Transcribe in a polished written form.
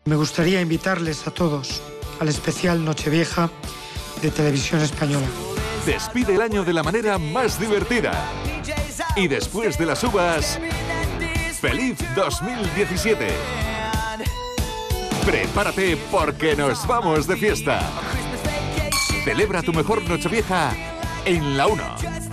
Me gustaría invitarles a todos al especial Nochevieja de Televisión Española. Despide el año de la manera más divertida. Y después de las uvas, ¡feliz 2017! Prepárate porque nos vamos de fiesta. Celebra tu mejor Nochevieja en La 1.